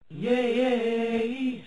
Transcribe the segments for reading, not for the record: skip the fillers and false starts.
Yay!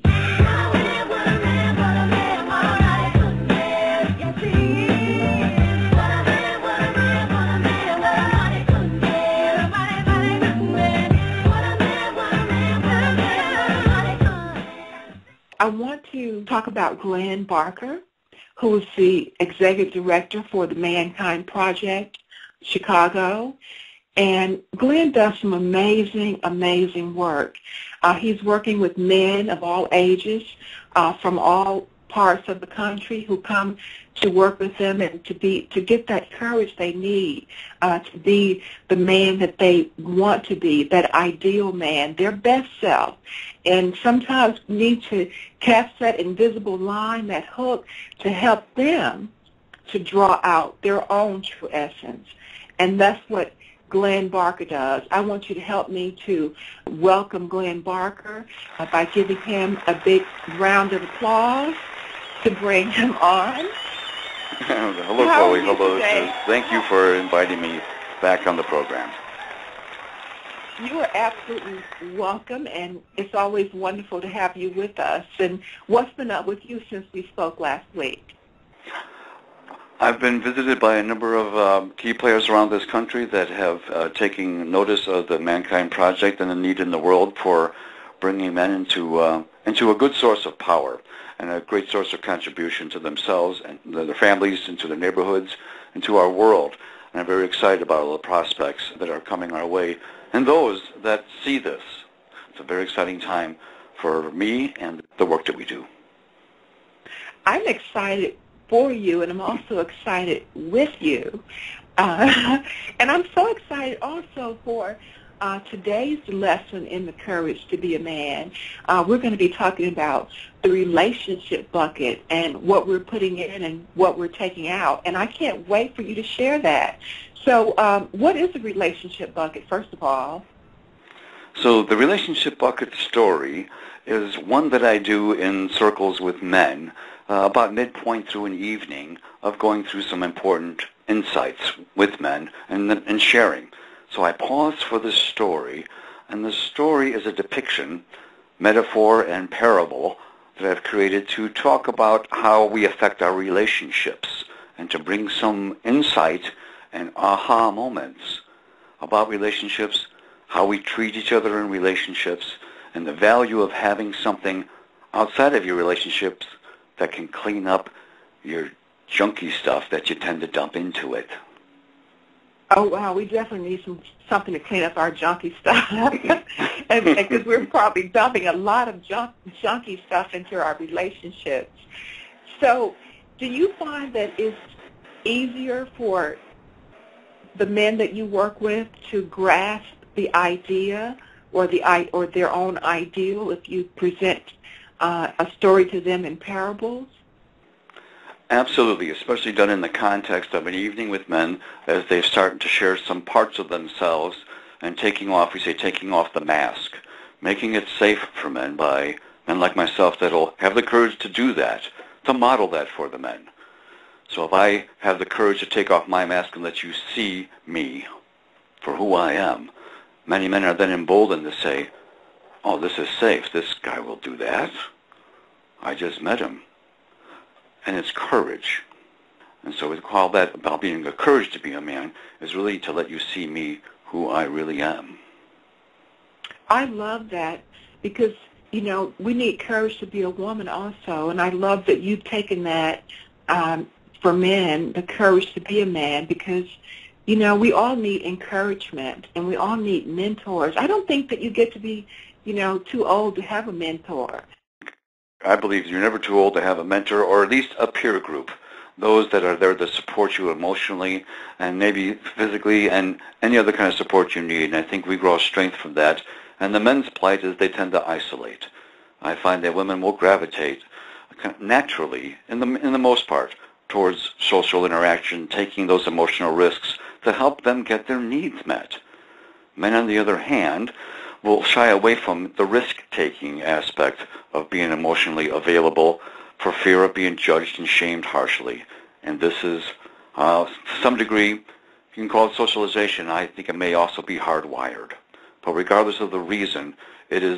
I want to talk about Glenn Barker, who is the executive director for the Mankind Project, Chicago. And Glenn does some amazing, amazing work. He's working with men of all ages from all parts of the country who come to work with them and to get that courage they need to be the man that they want to be, that ideal man, their best self. And sometimes we need to cast that invisible line, that hook, to help them to draw out their own true essence. And that's what Glenn Barker does. I want you to help me to welcome Glenn Barker by giving him a big round of applause to bring him on. Hello, Chloe. Hello. Thank you for inviting me back on the program. You are absolutely welcome, and it's always wonderful to have you with us. And what's been up with you since we spoke last week? I've been visited by a number of key players around this country that have taken notice of the Mankind Project and the need in the world for bringing men into a good source of power and a great source of contribution to themselves and their families, and to their neighborhoods, and to our world. And I'm very excited about all the prospects that are coming our way and those that see this. It's a very exciting time for me and the work that we do. I'm excited for you, and I'm also excited with you. And I'm so excited also for today's lesson in the courage to be a man. We're going to be talking about the relationship bucket and what we're putting in and what we're taking out. And I can't wait for you to share that. So what is a relationship bucket, first of all? So the relationship bucket story is one that I do in circles with men about midpoint through an evening of going through some important insights with men and sharing. So I pause for the story, and the story is a depiction, metaphor, and parable that I've created to talk about how we affect our relationships and to bring some insight and aha moments about relationships, how we treat each other in relationships, and the value of having something outside of your relationships that can clean up your junky stuff that you tend to dump into it. Oh, wow, we definitely need something to clean up our junky stuff. and because we're probably dumping a lot of junky stuff into our relationships. So do you find that it's easier for the men that you work with to grasp the idea or their own ideal if you present a story to them in parables? Absolutely, especially done in the context of an evening with men as they've started to share some parts of themselves and taking off the mask, making it safe for men by men like myself that'll have the courage to do that, to model that for the men. So if I have the courage to take off my mask and let you see me for who I am, many men are then emboldened to say, oh, this is safe. This guy will do that. I just met him. And it's courage. And so we call that about being the courage to be a man is really to let you see me who I really am. I love that because, you know, we need courage to be a woman also. And I love that you've taken that for men, the courage to be a man, because, you know, we all need encouragement and we all need mentors. I don't think that you get to be, you know, too old to have a mentor. I believe you're never too old to have a mentor or at least a peer group, those that are there to support you emotionally and maybe physically and any other kind of support you need. And I think we grow strength from that. And the men's plight is they tend to isolate. I find that women will gravitate naturally, in the most part, towards social interaction, taking those emotional risks to help them get their needs met. Men, on the other hand, will shy away from the risk-taking aspect of being emotionally available for fear of being judged and shamed harshly. And this is, to some degree, you can call it socialization. I think it may also be hardwired. But regardless of the reason, it is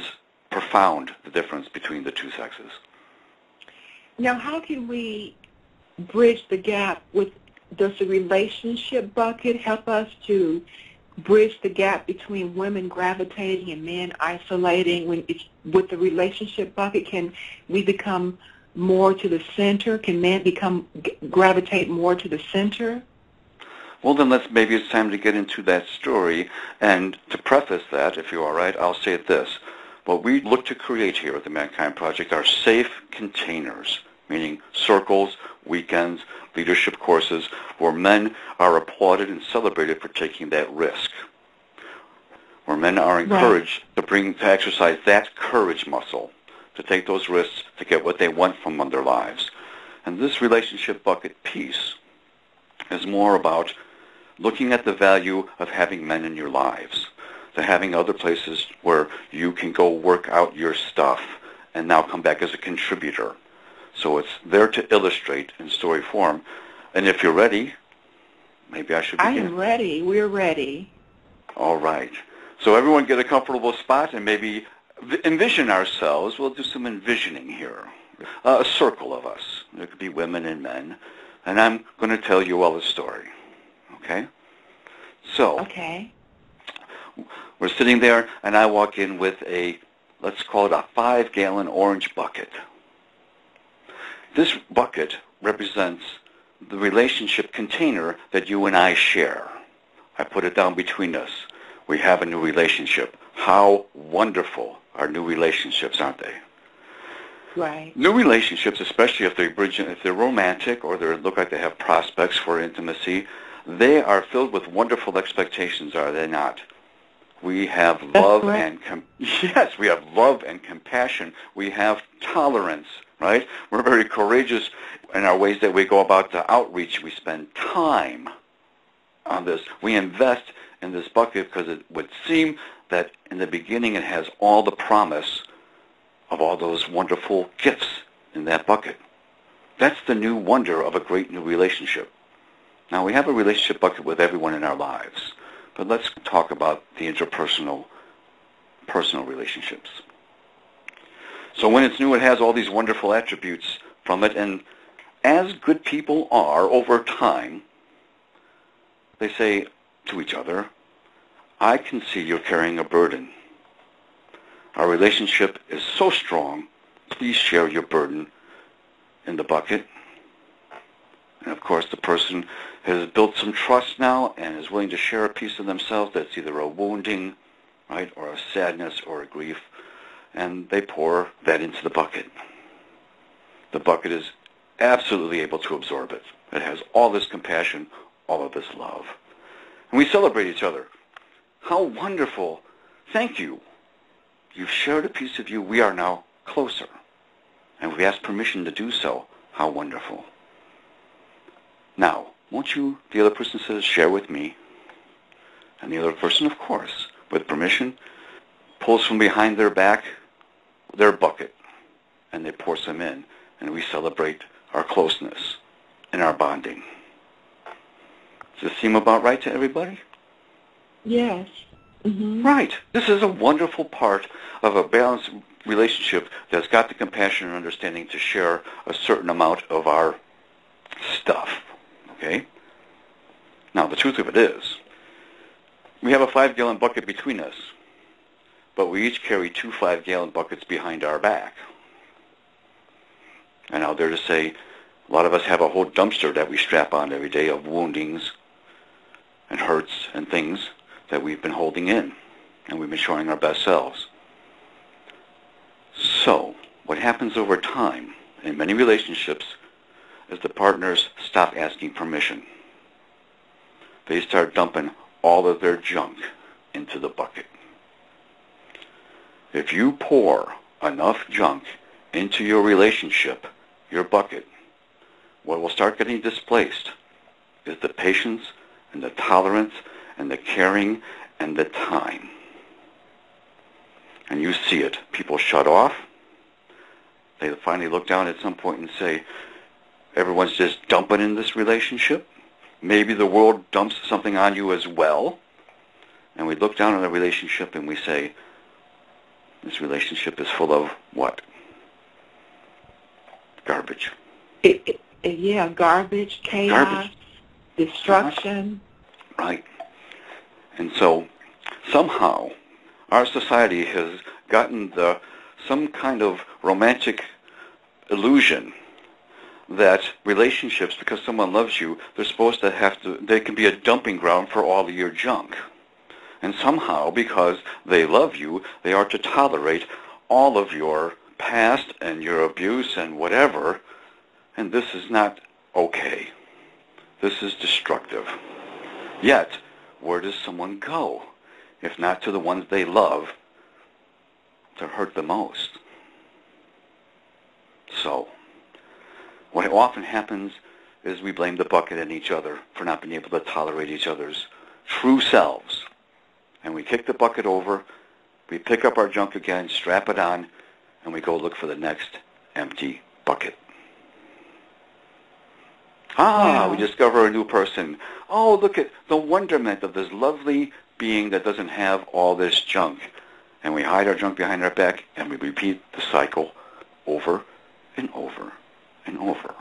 profound, the difference between the two sexes. Now, how can we bridge the gap does the relationship bucket help us to bridge the gap between women gravitating and men isolating? With the relationship bucket, can we become more to the center? Can men gravitate more to the center? Well, then maybe it's time to get into that story. And to preface that, if you're all right, I'll say this. What we look to create here at the Mankind Project are safe containers, meaning circles, weekends, leadership courses, where men are applauded and celebrated for taking that risk, where men are encouraged to exercise that courage muscle, to take those risks to get what they want from their lives. And this relationship bucket piece is more about looking at the value of having men in your lives, to having other places where you can go work out your stuff and now come back as a contributor. So it's there to illustrate in story form. And if you're ready, maybe I should begin. I am ready. We're ready. All right. So everyone get a comfortable spot and maybe envision ourselves. We'll do some envisioning here. A circle of us. There could be women and men. And I'm going to tell you all the story. Okay? So, okay. We're sitting there, and I walk in with let's call it a 5-gallon orange bucket. This bucket represents the relationship container that you and I share. I put it down between us. We have a new relationship. How wonderful are new relationships, aren't they? Right. New relationships, especially if they're romantic or they look like they have prospects for intimacy, they are filled with wonderful expectations, are they not? We have love and yes, we have love and compassion. We have tolerance, right? We're very courageous in our ways that we go about the outreach. We spend time on this. We invest in this bucket because it would seem that in the beginning it has all the promise of all those wonderful gifts in that bucket. That's the new wonder of a great new relationship. Now, we have a relationship bucket with everyone in our lives, but let's talk about the interpersonal, personal relationships. So when it's new, it has all these wonderful attributes from it, and as good people are over time, they say to each other, I can see you're carrying a burden. Our relationship is so strong, please share your burden in the bucket. And of course, the person has built some trust now and is willing to share a piece of themselves that's either a wounding, right, or a sadness or a grief, and they pour that into the bucket. The bucket is absolutely able to absorb it. It has all this compassion, all of this love. And we celebrate each other. How wonderful. Thank you. You've shared a piece of you. We are now closer. And we ask permission to do so. How wonderful. Now, won't you, the other person says, share with me. And the other person, of course, with permission, pulls from behind their back their bucket. And they pour some in. And we celebrate our closeness and our bonding. Does this seem about right to everybody? Yes. Mm-hmm. Right. This is a wonderful part of a balanced relationship that's got the compassion and understanding to share a certain amount of our stuff. Okay? Now, the truth of it is, we have a 5-gallon bucket between us, but we each carry 2 5-gallon buckets behind our back. And out there to say, a lot of us have a whole dumpster that we strap on every day of woundings and hurts and things that we've been holding in, and we've been showing our best selves. So, what happens over time in many relationships is the partners stop asking permission. They start dumping all of their junk into the bucket. If you pour enough junk into your relationship, your bucket, what will start getting displaced is the patience and the tolerance and the caring and the time. And you see it. People shut off. They finally look down at some point and say, everyone's just dumping in this relationship. Maybe the world dumps something on you as well. And we look down on the relationship and we say, This relationship is full of what? Garbage. Yeah, garbage, chaos, destruction. Right. And so somehow our society has gotten some kind of romantic illusion that relationships, because someone loves you, they can be a dumping ground for all of your junk. And somehow, because they love you, they are to tolerate all of your past and your abuse and whatever, and this is not okay. This is destructive. Yet, where does someone go, if not to the ones they love to hurt the most? So, what often happens is we blame the bucket and each other for not being able to tolerate each other's true selves. And we kick the bucket over, we pick up our junk again, strap it on, and we go look for the next empty bucket. Wow. We discover a new person. Oh, look at the wonderment of this lovely being that doesn't have all this junk. And we hide our junk behind our back, and we repeat the cycle over and over and over.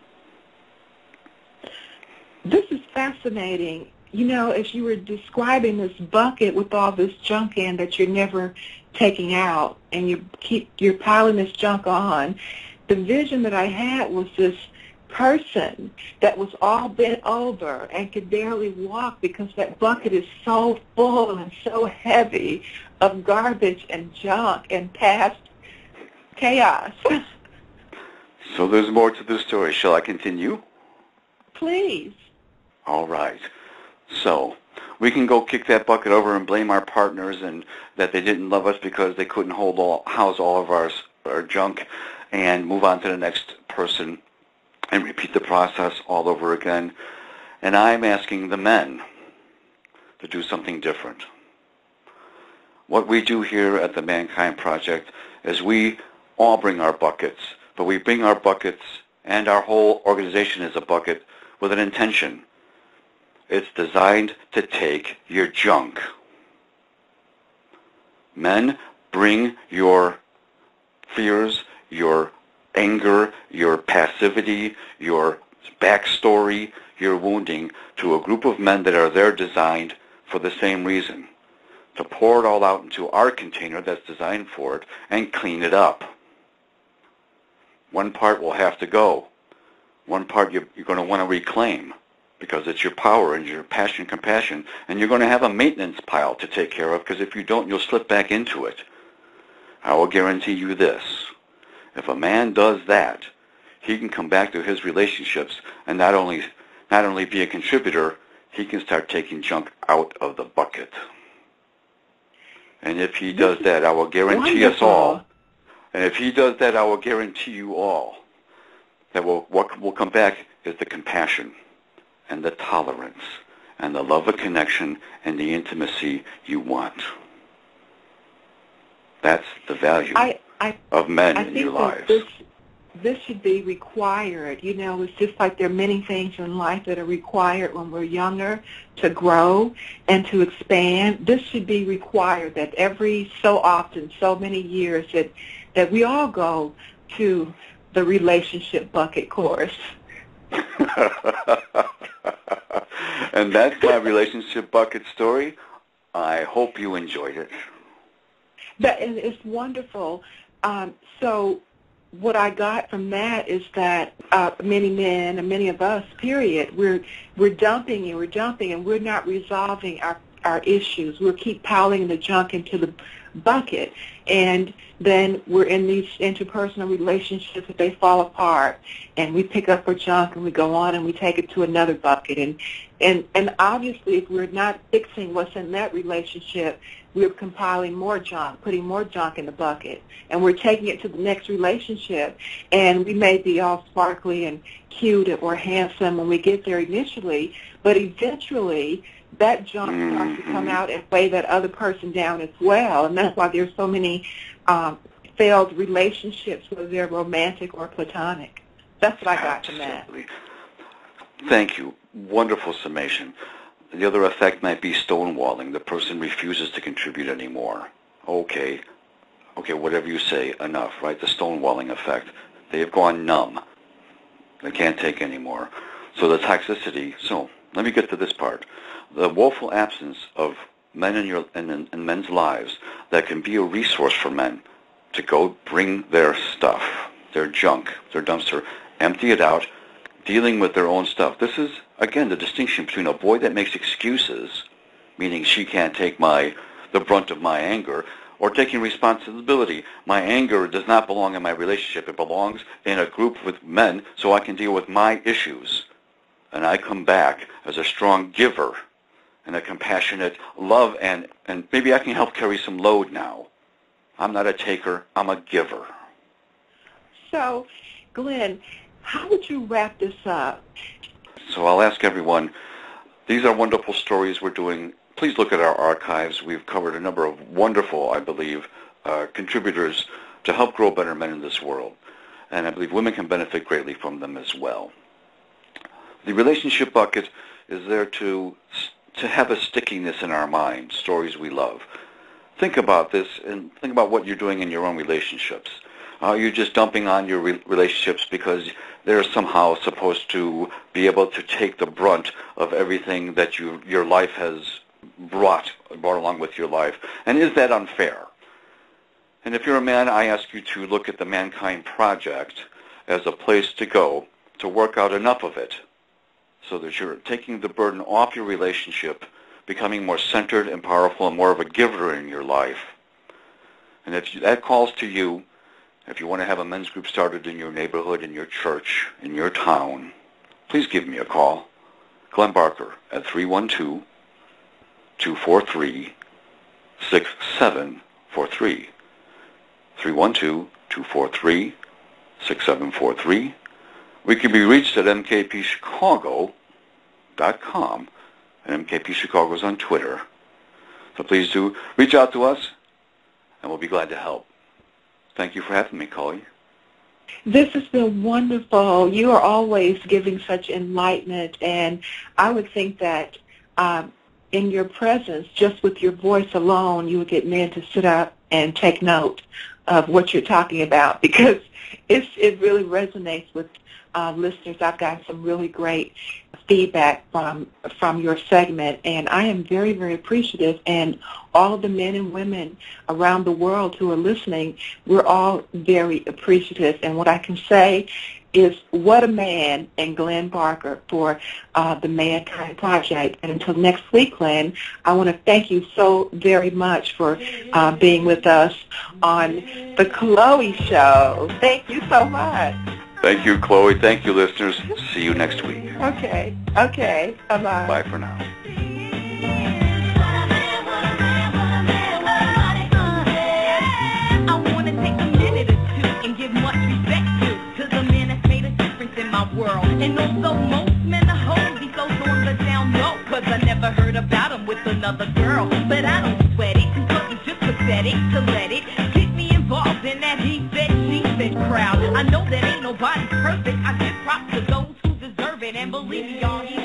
This is fascinating. You know, as you were describing this bucket with all this junk in that you're never taking out, and you're piling this junk on, the vision that I had was this person that was all bent over and could barely walk because that bucket is so full and so heavy of garbage and junk and past chaos. So there's more to the story. Shall I continue? Please. All right. So we can go kick that bucket over and blame our partners and that they didn't love us because they couldn't house all of our junk, and move on to the next person and repeat the process all over again. And I'm asking the men to do something different. What we do here at the Mankind Project is we all bring our buckets, but we bring our buckets, and our whole organization is a bucket with an intention. It's designed to take your junk. Men, bring your fears, your anger, your passivity, your backstory, your wounding to a group of men that are there designed for the same reason, to pour it all out into our container that's designed for it and clean it up. One part will have to go. One part you're going to want to reclaim because it's your power and your passion and compassion, and you're going to have a maintenance pile to take care of, because if you don't, you'll slip back into it. I will guarantee you this. If a man does that, he can come back to his relationships and not only be a contributor, he can start taking junk out of the bucket. And if he does that, I will guarantee us all, and if he does that, I will guarantee you all that what will come back is the compassion and the tolerance and the love of connection and the intimacy you want. That's the value of men in your lives. This should be required. You know, it's just like there are many things in life that are required when we're younger to grow and to expand. This should be required that every so often, so many years, that we all go to the relationship bucket course. And that's my relationship bucket story. I hope you enjoyed it. And it's wonderful. So what I got from that is that many men and many of us, period, we're dumping and we're not resolving our issues. We'll keep piling the junk into the bucket, and then we're in these interpersonal relationships that they fall apart, and we pick up our junk and we go on and we take it to another bucket, and obviously if we're not fixing what's in that relationship, we're compiling more junk, putting more junk in the bucket, and we're taking it to the next relationship, and we may be all sparkly and cute or handsome when we get there initially, but eventually that junk starts to come out and weigh that other person down as well, and that's why there's so many failed relationships, whether they're romantic or platonic. That's what I got from that. Thank you. Wonderful summation. The other effect might be stonewalling. The person refuses to contribute anymore. Okay, okay, whatever you say, enough, right? The stonewalling effect. They have gone numb. They can't take anymore. So the toxicity, so let me get to this part. The woeful absence of men in men's lives that can be a resource for men to go bring their stuff, their junk, their dumpster, empty it out, dealing with their own stuff. This is, again, the distinction between a boy that makes excuses, meaning she can't take the brunt of my anger, or taking responsibility. My anger does not belong in my relationship. It belongs in a group with men so I can deal with my issues. And I come back as a strong giver and a compassionate love, and maybe I can help carry some load now. I'm not a taker. I'm a giver. So, Glenn, how would you wrap this up? So I'll ask everyone, these are wonderful stories we're doing. Please look at our archives. We've covered a number of wonderful, I believe, contributors to help grow better men in this world. And I believe women can benefit greatly from them as well. The relationship bucket is there to have a stickiness in our mind, stories we love. Think about this and think about what you're doing in your own relationships. Are you just dumping on your relationships because they're somehow supposed to be able to take the brunt of everything that your life has brought along with your life? And is that unfair? And if you're a man, I ask you to look at the Mankind Project as a place to go to work out enough of it so that you're taking the burden off your relationship, becoming more centered and powerful and more of a giver in your life. And if that calls to you, if you want to have a men's group started in your neighborhood, in your church, in your town, please give me a call. Glenn Barker at 312-243-6743. 312-243-6743. We can be reached at mkpchicago.com, and MKP Chicago is on Twitter. So please do reach out to us, and we'll be glad to help. Thank you for having me, Coley. This has been wonderful. You are always giving such enlightenment, and I would think that in your presence, just with your voice alone, you would get men to sit up and take note of what you're talking about, because it really resonates with listeners. I've gotten some really great feedback from your segment, and I am very, very appreciative. And all of the men and women around the world who are listening, we're all very appreciative. And what I can say is, what a man, and Glenn Barker for the Mankind Project. And until next week, Glenn, I want to thank you so very much for being with us on the Chloe Show. Thank you so much. Thank you, Chloe. Thank you, listeners. See you next week. Okay. Bye-bye. Bye for now. I want to take a minute or two and give much respect to the man that's made a difference in my world. And although most men are hoes, these those on the down low, 'cause I never heard about him with another girl. But I don't sweat it, 'cause it's just pathetic to let it get me involved in that he said, she said crowd. I know that ain't nobody perfect. I give props to those who deserve it, and believe me, y'all,